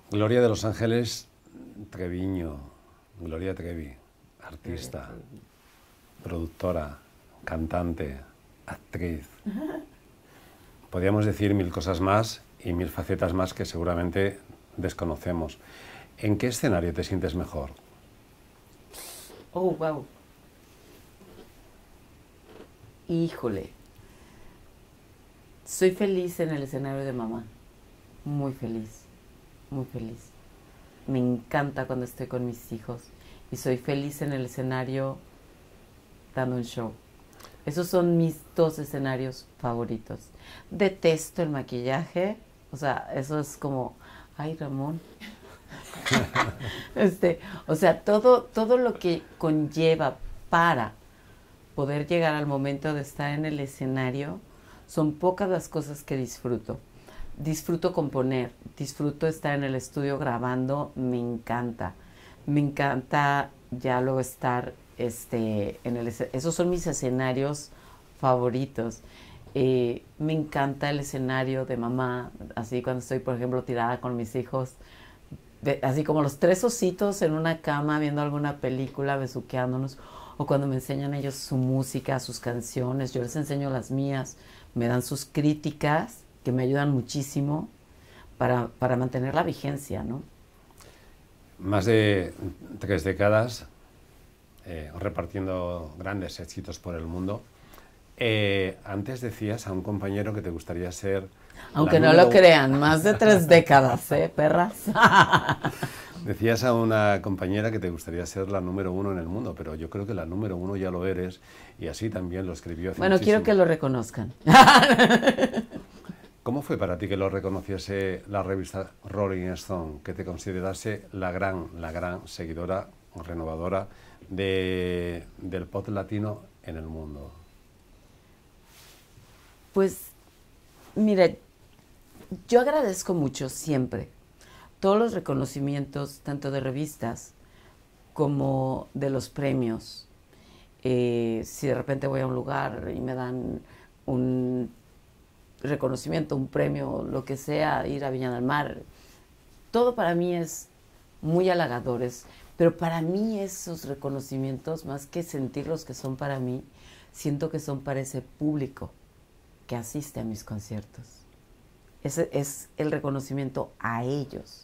Gloria de Los Ángeles Treviño, Gloria Trevi, artista, productora, cantante, actriz. Podríamos decir mil cosas más y mil facetas más que seguramente desconocemos. ¿En qué escenario te sientes mejor? Oh, wow. Híjole. Soy feliz en el escenario de mamá. Muy feliz. Muy feliz. Me encanta cuando estoy con mis hijos. Y soy feliz en el escenario dando un show. Esos son mis dos escenarios favoritos. Detesto el maquillaje. O sea, eso es como, ay, Ramón. O sea, todo lo que conlleva para poder llegar al momento de estar en el escenario, son pocas las cosas que disfruto. Disfruto componer, disfruto estar en el estudio grabando, me encanta. Me encanta ya luego estar esos son mis escenarios favoritos. Me encanta el escenario de mamá, así cuando estoy, por ejemplo, tirada con mis hijos, así como los tres ositos en una cama viendo alguna película, besuqueándonos, o cuando me enseñan ellos su música, sus canciones, yo les enseño las mías, me dan sus críticas, que me ayudan muchísimo para mantener la vigencia, ¿no? Más de 3 décadas repartiendo grandes éxitos por el mundo. Antes decías a un compañero que te gustaría ser... Aunque no lo crean, más de 3 décadas, ¿eh, perras? Decías a una compañera que te gustaría ser la número 1 en el mundo, pero yo creo que la número 1 ya lo eres, y así también lo escribió hace Bueno, muchísimo. quiero que lo reconozcan. ¿Cómo fue para ti que lo reconociese la revista Rolling Stone, que te considerase la gran seguidora o renovadora del pop latino en el mundo? Pues, mira, yo agradezco mucho siempre todos los reconocimientos, tanto de revistas como de los premios. Si de repente voy a un lugar y me dan un reconocimiento, un premio, lo que sea, ir a Viña del Mar, todo para mí es muy halagadores, pero para mí esos reconocimientos, más que sentirlos que son para mí, siento que son para ese público que asiste a mis conciertos. Ese es el reconocimiento a ellos,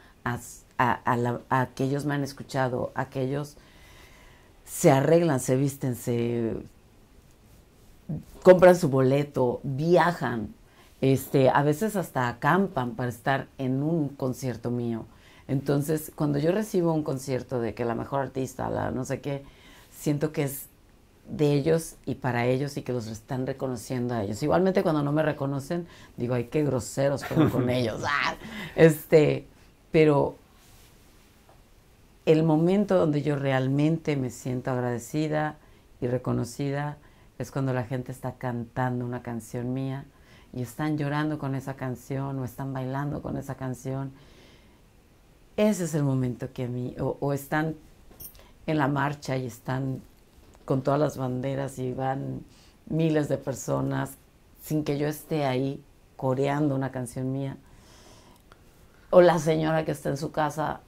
a que ellos me han escuchado, a que ellos se arreglan, se visten, se compran su boleto, viajan, a veces hasta acampan para estar en un concierto mío. Entonces, cuando yo recibo un concierto de que la mejor artista, la no sé qué, siento que es de ellos y para ellos y que los están reconociendo a ellos. Igualmente cuando no me reconocen, digo, ay, qué groseros fueron con ellos. Pero el momento donde yo realmente me siento agradecida y reconocida es cuando la gente está cantando una canción mía y están llorando con esa canción o están bailando con esa canción. Ese es el momento que a mí, o están en la marcha y están con todas las banderas y van miles de personas sin que yo esté ahí coreando una canción mía. O la señora que está en su casa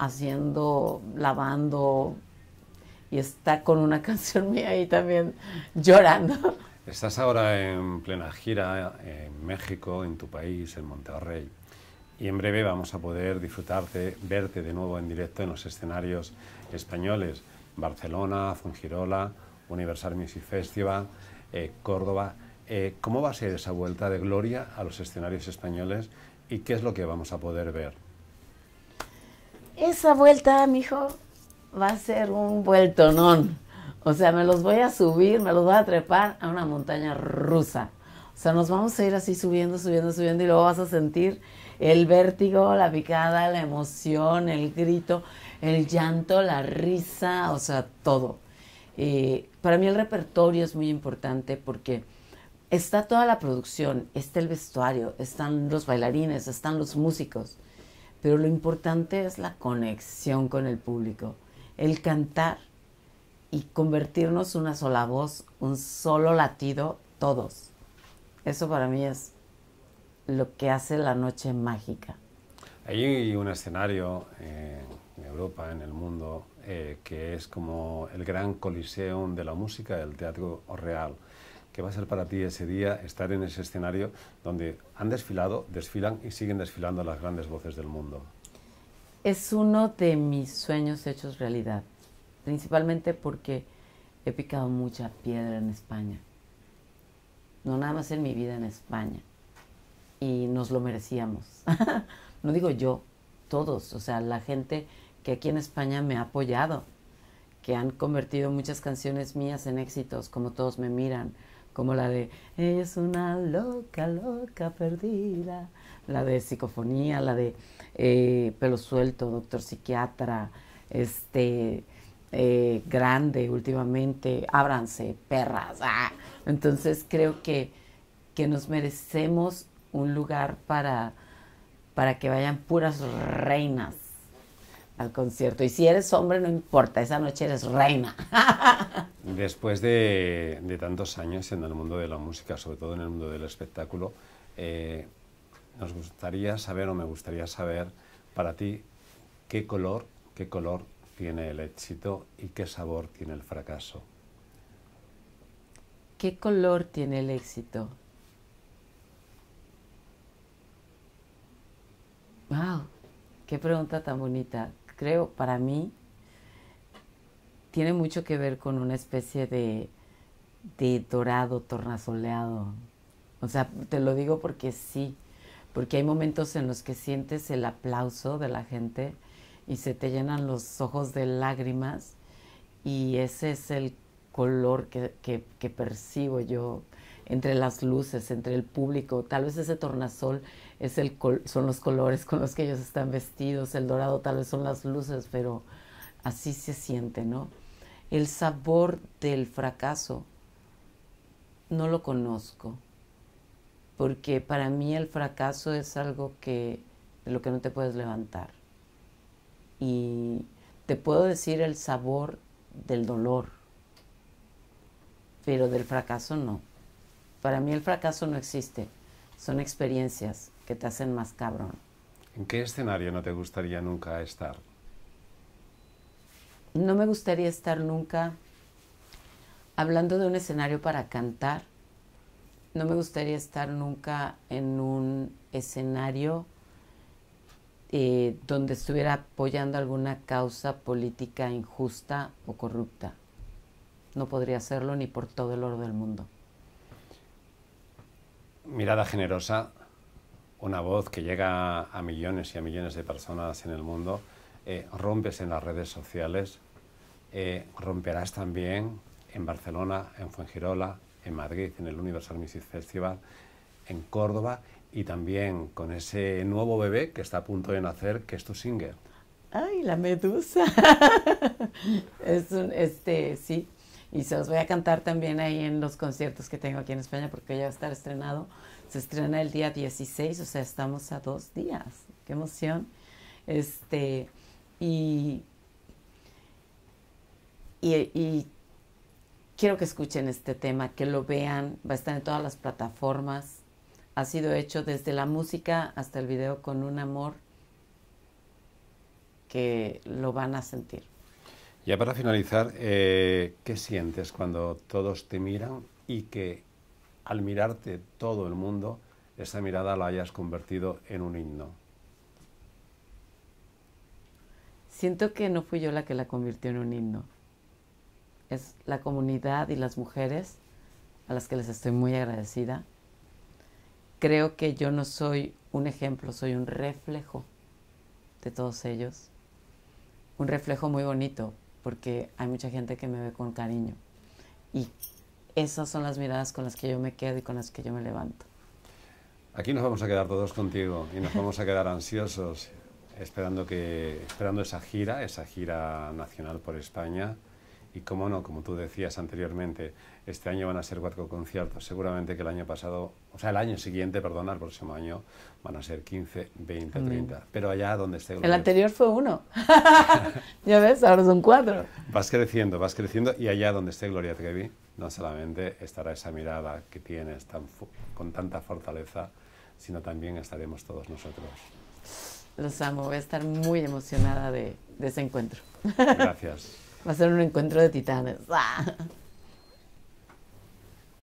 lavando y está con una canción mía ahí también llorando. Estás ahora en plena gira en México, en tu país, en Monterrey. Y en breve vamos a poder disfrutarte, verte de nuevo en directo en los escenarios españoles. Barcelona, Fuengirola, Universal Music Festival, Córdoba. ¿Cómo va a ser esa vuelta de gloria a los escenarios españoles y qué es lo que vamos a poder ver? Esa vuelta, mijo, va a ser un vueltonón. O sea, me los voy a subir, me los voy a trepar a una montaña rusa. O sea, nos vamos a ir así subiendo, subiendo, subiendo y luego vas a sentir el vértigo, la picada, la emoción, el grito, el llanto, la risa, o sea, todo. Para mí el repertorio es muy importante porque está toda la producción, está el vestuario, están los bailarines, están los músicos, pero lo importante es la conexión con el público, el cantar y convertirnos una sola voz, un solo latido, todos. Eso para mí es lo que hace la noche mágica. Hay un escenario en Europa, en el mundo, que es como el gran coliseum de la música, el Teatro Real. ¿Qué va a ser para ti ese día estar en ese escenario donde han desfilado, desfilan y siguen desfilando las grandes voces del mundo? Es uno de mis sueños hechos realidad, principalmente porque he picado mucha piedra en España. No nada más en mi vida en España. Y nos lo merecíamos. No digo yo, todos. O sea, la gente que aquí en España me ha apoyado, que han convertido muchas canciones mías en éxitos, como Todos me miran, como la de Ella es una loca, loca perdida, la de Psicofonía, la de Pelo Suelto, Doctor Psiquiatra, Grande últimamente, Ábranse, perras. ¡Ah! Entonces creo que nos merecemos un lugar para que vayan puras reinas al concierto. Y si eres hombre, no importa, esa noche eres reina. Después de tantos años en el mundo de la música, sobre todo en el mundo del espectáculo, nos gustaría saber, o me gustaría saber, para ti, qué color tiene el éxito y qué sabor tiene el fracaso. ¿Qué color tiene el éxito? ¡Wow! ¡Qué pregunta tan bonita! Creo, para mí, tiene mucho que ver con una especie de dorado tornasoleado. O sea, te lo digo porque sí, porque hay momentos en los que sientes el aplauso de la gente y se te llenan los ojos de lágrimas, y ese es el color que percibo yo entre las luces, entre el público. Tal vez ese tornasol son los colores con los que ellos están vestidos, el dorado tal vez son las luces, pero así se siente, ¿no? El sabor del fracaso no lo conozco, porque para mí el fracaso es algo de lo que no te puedes levantar. Y te puedo decir el sabor del dolor, pero del fracaso no. Para mí el fracaso no existe, son experiencias que te hacen más cabrón. ¿En qué escenario no te gustaría nunca estar? No me gustaría estar nunca hablando de un escenario para cantar. No me gustaría estar nunca en un escenario donde estuviera apoyando alguna causa política injusta o corrupta. No podría hacerlo ni por todo el oro del mundo. Mirada generosa, una voz que llega a millones y a millones de personas en el mundo. Rompes en las redes sociales, romperás también en Barcelona, en Fuengirola, en Madrid, en el Universal Music Festival, en Córdoba, y también con ese nuevo bebé que está a punto de nacer, que es tu single. ¡Ay, la medusa! Sí, y se los voy a cantar también ahí en los conciertos que tengo aquí en España, porque ya va a estar estrenado. Se estrena el día 16, o sea, estamos a 2 días. ¡Qué emoción! Y quiero que escuchen este tema, que lo vean, va a estar en todas las plataformas. Ha sido hecho desde la música hasta el video con un amor que lo van a sentir. Ya para finalizar, ¿qué sientes cuando todos te miran y que al mirarte todo el mundo, esa mirada la hayas convertido en un himno? Siento que no fui yo la que la convirtió en un himno. Es la comunidad y las mujeres a las que les estoy muy agradecida. Creo que yo no soy un ejemplo, soy un reflejo de todos ellos. Un reflejo muy bonito, porque hay mucha gente que me ve con cariño. Y esas son las miradas con las que yo me quedo y con las que yo me levanto. Aquí nos vamos a quedar todos contigo y nos vamos a quedar ansiosos, esperando esa gira nacional por España. Y cómo no, como tú decías anteriormente, este año van a ser 4 conciertos. Seguramente que el año siguiente, perdona, el próximo año, van a ser 15, 20, 30. Pero allá donde esté Gloria. El anterior fue 1. Ya ves, ahora son 4. Vas creciendo, y allá donde esté Gloria Trevi, no solamente estará esa mirada que tienes con tanta fortaleza, sino también estaremos todos nosotros. Los amo, voy a estar muy emocionada de ese encuentro. Gracias. Va a ser un encuentro de titanes. ¡Ah!